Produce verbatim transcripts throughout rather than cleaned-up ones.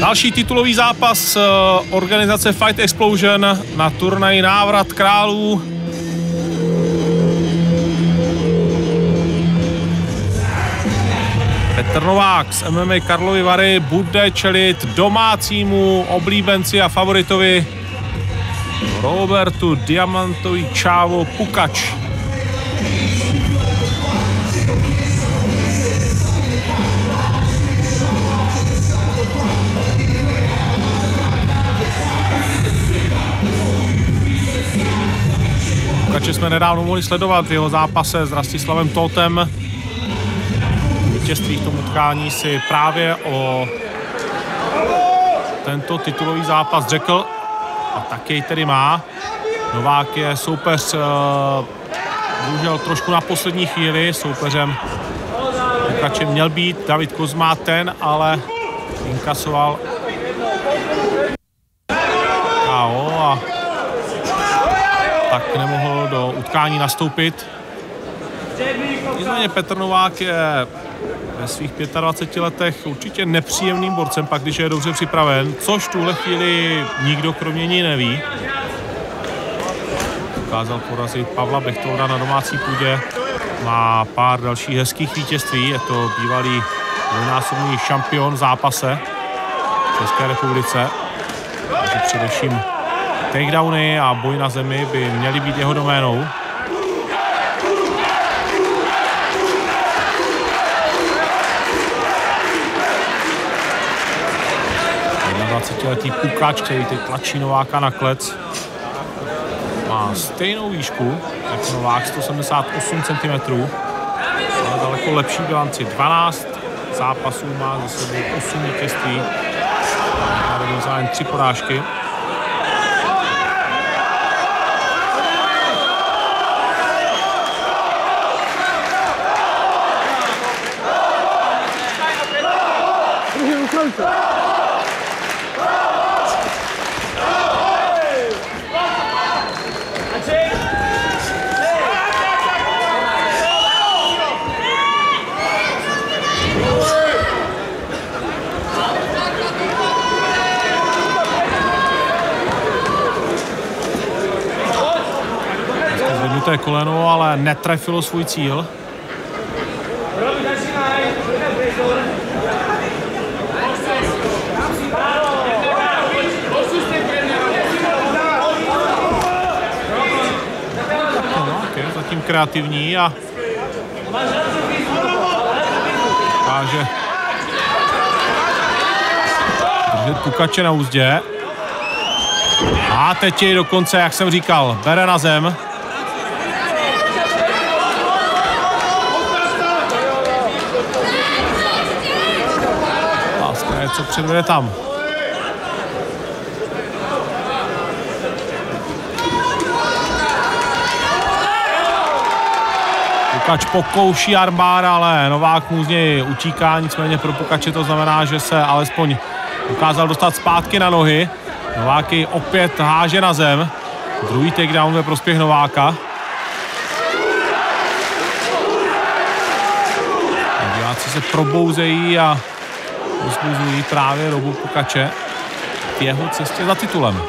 Další titulový zápas organizace Fight Explosion na turnaji Návrat králů. Petr Novák z M M A Karlovy Vary bude čelit domácímu oblíbenci a favoritovi Robertu Diamantovi Čávo Pukač. Pukače jsme nedávno mohli sledovat v jeho zápase s Rastislavem Tótem. Vítězství v tom utkání si právě o tento titulový zápas řekl a taky jej tedy má. Novák je soupeř bohužel trošku na poslední chvíli. Soupeřem Pukače měl být David Kozma, ten ale inkasoval K O a tak nemohl do utkání nastoupit. Nicméně Petr Novák je ve svých dvaceti pěti letech určitě nepříjemným borcem, pak když je dobře připraven, což v tuhle chvíli nikdo kromě něj neví. Dokázal porazit Pavla Bechtolda na domácí půdě, má pár dalších hezkých vítězství, je to bývalý dvojnásobný šampion v zápase v České republice. Takže především takedowny a boj na zemi by měly být jeho doménou. dvacetiletý Pukač, který teď tlačí Nováka na klec, má stejnou výšku jako Novák, sto sedmdesát osm centimetrů, ale daleko lepší bilanci. dvanáct zápasů má za sebou, osm vítězství, národní zájem tři porážky. Zvednuté koleno, ale netrefilo svůj cíl. Zatím kreativní a dokáže držet Pukače na úzdě. A teď jej dokonce, jak jsem říkal, bere na zem. Láska je, co předvede tam. Pukač pokouší armbar, ale Novák mu z něj utíká, nicméně pro Pukače to znamená, že se alespoň dokázal dostat zpátky na nohy. Novák ji opět háže na zem. Druhý takedown ve prospěch Nováka. Diváci se probouzejí a uzbuzují právě Robu Pukače v jeho cestě za titulem.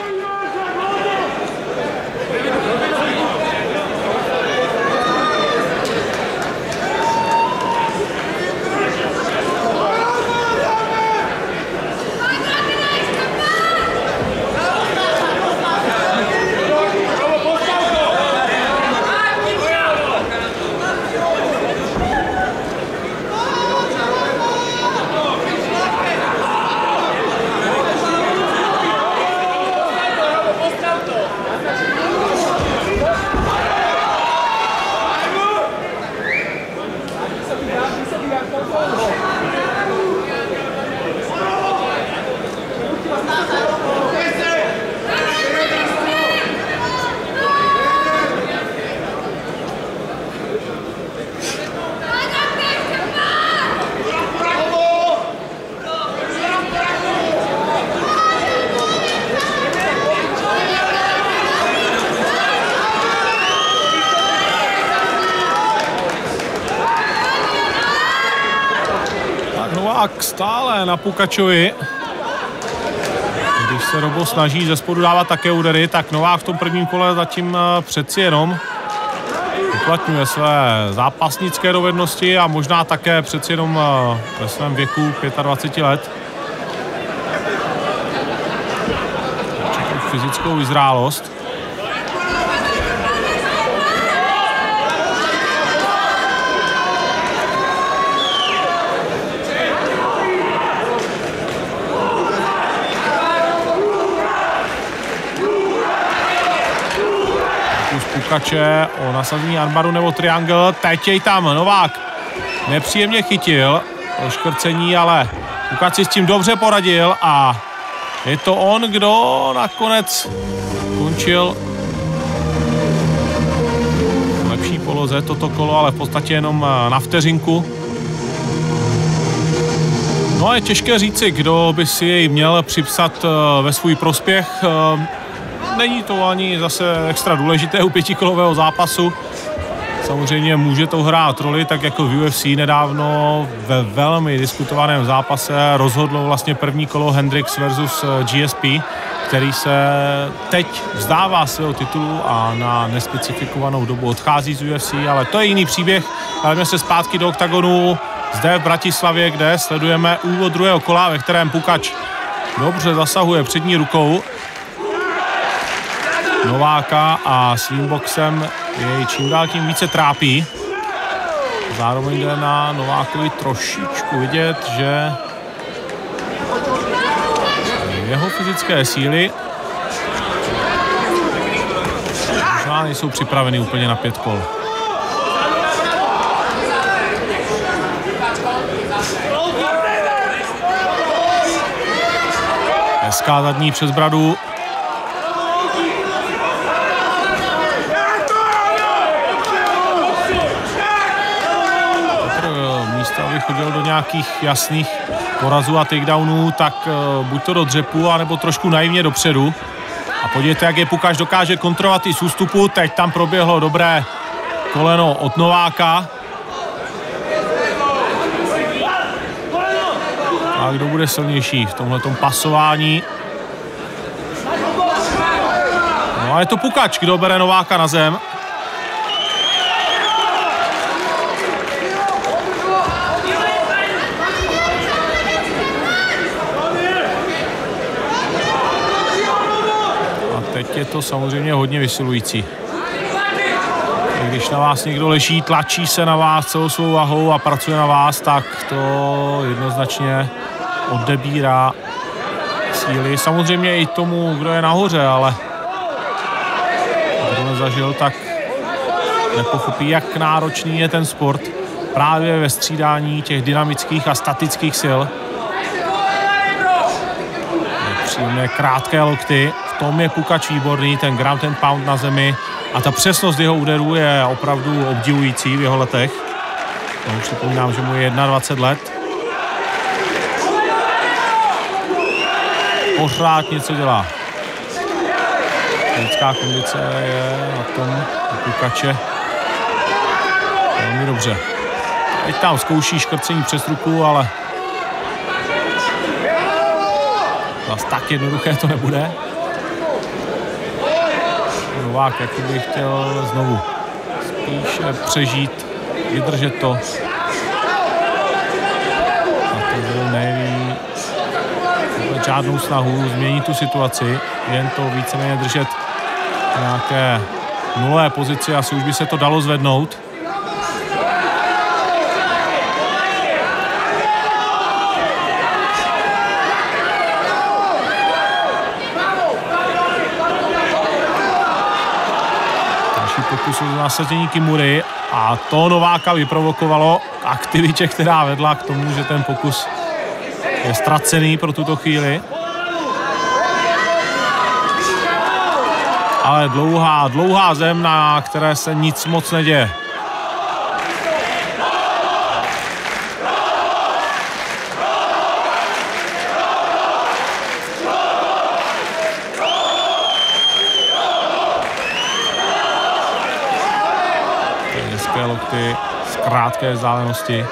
Tak stále na Pukačovi. Když se Robo snaží ze spodu dávat také údery, tak Novák v tom prvním kole zatím přeci jenom uplatňuje své zápasnické dovednosti a možná také přeci jenom ve svém věku dvacet pět let. Určitou fyzickou vyzrálost. Pukače o nasazení armbaru nebo triangle. Teď jej tam Novák nepříjemně chytil o škrcení, ale Pukač si s tím dobře poradil a je to on, kdo nakonec končil v lepší poloze toto kolo, ale v podstatě jenom na vteřinku. No a je těžké říci, kdo by si jej měl připsat ve svůj prospěch. Není to ani zase extra důležité u pětikolového zápasu. Samozřejmě může to hrát roli, tak jako v U F C nedávno ve velmi diskutovaném zápase rozhodlo vlastně první kolo Hendricks versus G S P, který se teď vzdává svého titulu a na nespecifikovanou dobu odchází z U F C, ale to je jiný příběh. Jdeme se zpátky do oktagonu zde v Bratislavě, kde sledujeme úvod druhého kola, ve kterém Pukač dobře zasahuje přední rukou Nováka a svým boxem jej čím dál tím více trápí. Zároveň jde na Novákovi trošičku vidět, že jeho fyzické síly možná nejsou připraveny úplně na pět kol. Hezká zadní přes bradu. Aby chodil do nějakých jasných porazů a takedownů, tak uh, buď to do dřepu, anebo trošku naivně dopředu. A podívejte, jak je Pukač dokáže kontrolovat i z ústupu. Teď tam proběhlo dobré koleno od Nováka. A kdo bude silnější v tomhletom pasování? No a je to Pukač, kdo bere Nováka na zem. Teď je to samozřejmě hodně vysilující. Když na vás někdo leží, tlačí se na vás celou svou vahou a pracuje na vás, tak to jednoznačně odebírá síly. Samozřejmě i tomu, kdo je nahoře, ale kdo nezažil, tak nepochopí, jak náročný je ten sport právě ve střídání těch dynamických a statických sil. Příjemné krátké lokty. V tom je Pukač výborný, ten ground and pound na zemi a ta přesnost jeho úderů je opravdu obdivující v jeho letech. No, připomínám, že mu je dvacet jedna let. Pořád něco dělá. Fyzická kondice je na tom Pukače velmi dobře. Teď tam zkouší škrcení přes ruku, ale zase tak jednoduché to nebude. Novák jakoby chtěl znovu spíše přežít, vydržet to. A to neví žádnou snahu změnit tu situaci, jen to víceméně držet v nějaké nulové pozici, asi už by se to dalo zvednout. Pokus o nasazení Kimury a to Nováka vyprovokovalo k aktivitě, která vedla k tomu, že ten pokus je ztracený pro tuto chvíli. Ale dlouhá, dlouhá zem, na které se nic moc neděje. Lokty z krátké vzdálenosti.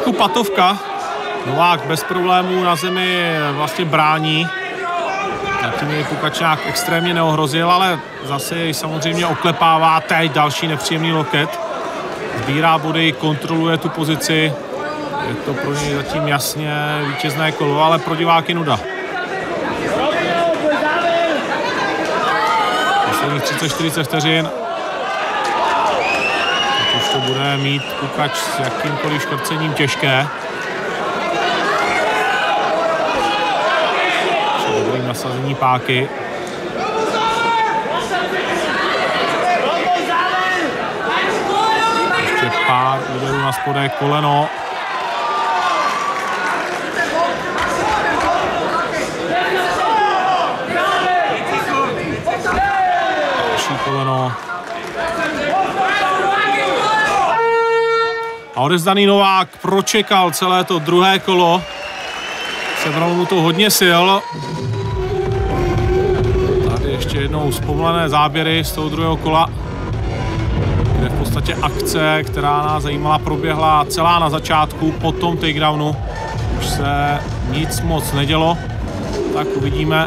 trošku patovka. Novák bez problémů na zemi vlastně brání. Zatím jej Pukač nějak extrémně neohrozil, ale zase jej samozřejmě oklepává. Teď další nepříjemný loket. Sbírá body, kontroluje tu pozici. Je to pro něj zatím jasně vítězné kolo, ale pro diváky nuda. Posledních třicet čtyřicet vteřin. Teď už to bude mít Pukač s jakýmkoliv škrcením těžké. Dobrý nasazení páky. Ještě pár úderů na spodek koleno. Další koleno. A odevzdaný Novák pročekal celé to druhé kolo. Sebralo mu to hodně sil. Tady ještě jednou zpomalené záběry z toho druhého kola, kde v podstatě akce, která nás zajímala, proběhla celá na začátku, po tom takedownu už se nic moc nedělo. Tak uvidíme,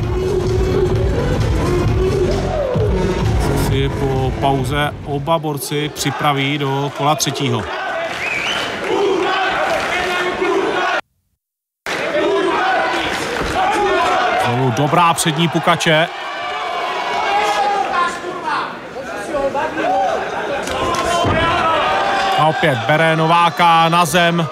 co si po pauze oba borci připraví do kola třetího. Dobrá přední Pukače. A opět bere Nováka na zem.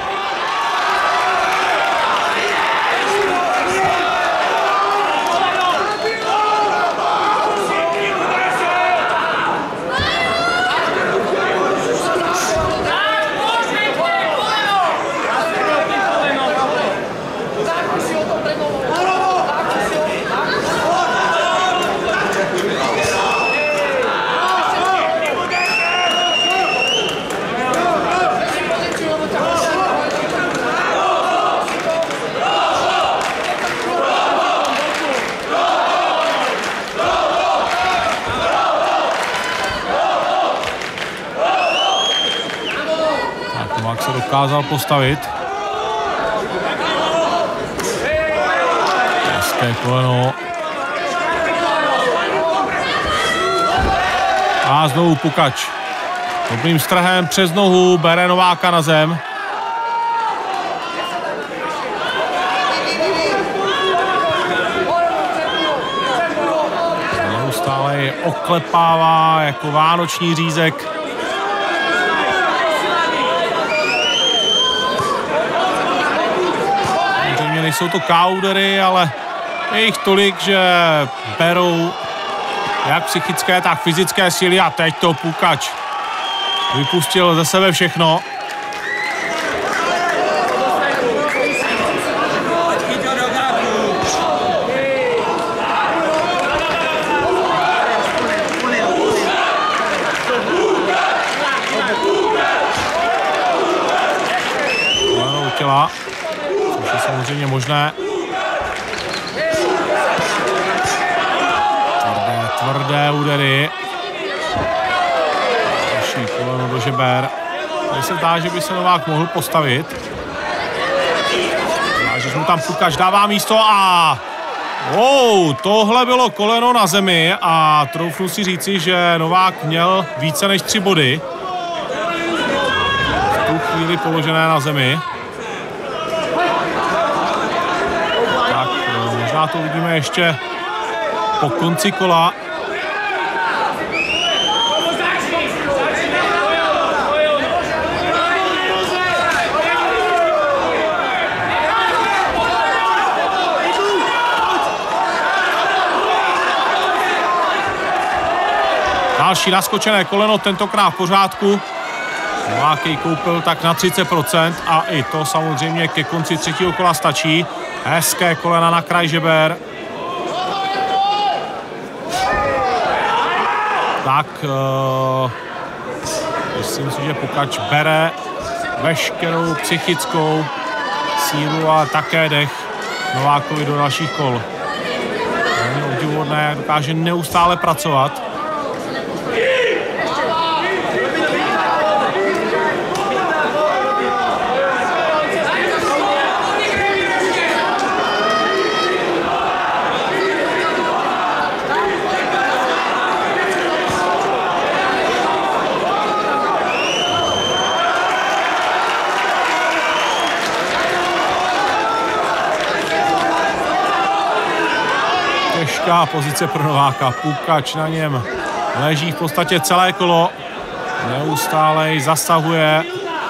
Se dokázal postavit. Hezké koleno. A znovu Pukač. Dobrým strhem přes nohu bere Nováka na zem. Neustále je oklepává jako vánoční řízek. Nejsou to kaudery, ale je jich tolik, že berou jak psychické, tak fyzické síly a teď to Pukač vypustil ze sebe všechno. Koleno u těla. Což je samozřejmě možné. Tvrdé, tvrdé údery. Další koleno do žeber. Tady se zdá, že by se Novák mohl postavit. Zdá, že mu tam Pukač dává místo a... Wow, tohle bylo koleno na zemi a troufnu si říci, že Novák měl více než tři body. V tu chvíli položené na zemi. Možná to uvidíme ještě po konci kola. Další naskočené koleno, tentokrát v pořádku. Novák jej koupil tak na třicet procent a i to samozřejmě ke konci třetího kola stačí. Hezké kolena na kraj žeber. Tak, uh, myslím si, že Pukač bere veškerou psychickou sílu a také dech Novákovi do dalších kol. Je obdivuhodné, jak dokáže neustále pracovat. Těžká pozice pro Nováka. Pukač na něm leží v podstatě celé kolo. Neustále ji zasahuje.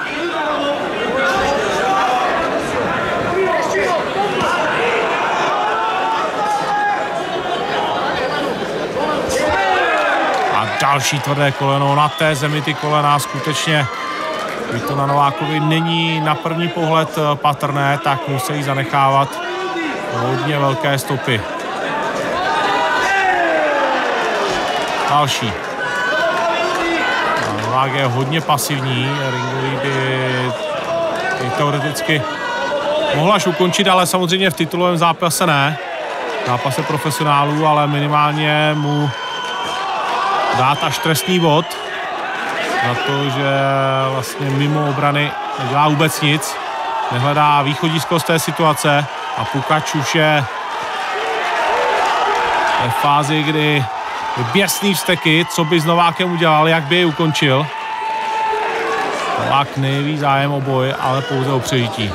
A další tvrdé koleno. Na té zemi ty kolena skutečně, když to na Novákovi není na první pohled patrné, tak musí zanechávat hodně velké stopy. Další. Novák je hodně pasivní, ringový by teoreticky mohl až ukončit, ale samozřejmě v titulovém zápase ne. V zápase profesionálů, ale minimálně mu dát až trestný bod za to, že vlastně mimo obrany nedělá vůbec nic, nehledá východisko z té situace a Pukač už je ve fázi, kdy běsný vzteky, co by s Novákem udělal, jak by jej ukončil. Novák nejeví zájem o boj, ale pouze o přežití.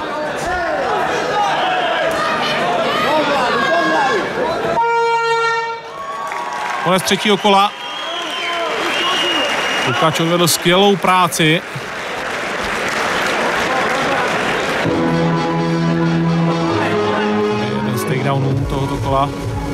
Konec třetího kola. Pukač odvedl skvělou práci. Jeden z takedownů tohoto kola.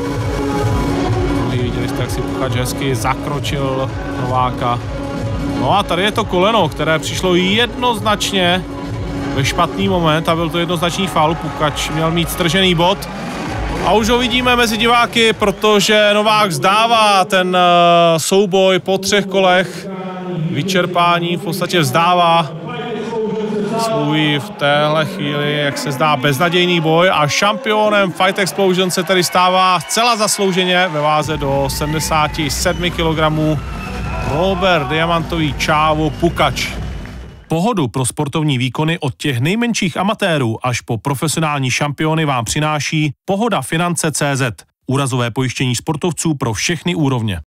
Viděli jste, jak si Pukač hezky zakročil Nováka. No a tady je to koleno, které přišlo jednoznačně ve špatný moment a byl to jednoznačný faul. Pukač měl mít stržený bod. A už ho vidíme mezi diváky, protože Novák vzdává ten souboj po třech kolech. Vyčerpání v podstatě vzdává svůj v téhle chvíli, jak se zdá, beznadějný boj a šampionem Fight Explosion se tedy stává zcela zaslouženě ve váze do sedmdesáti sedmi kilogramů Robert Diamantový Čávo Pukač. Pohodu pro sportovní výkony od těch nejmenších amatérů až po profesionální šampiony vám přináší Pohoda Finance tečka cé zet. Úrazové pojištění sportovců pro všechny úrovně.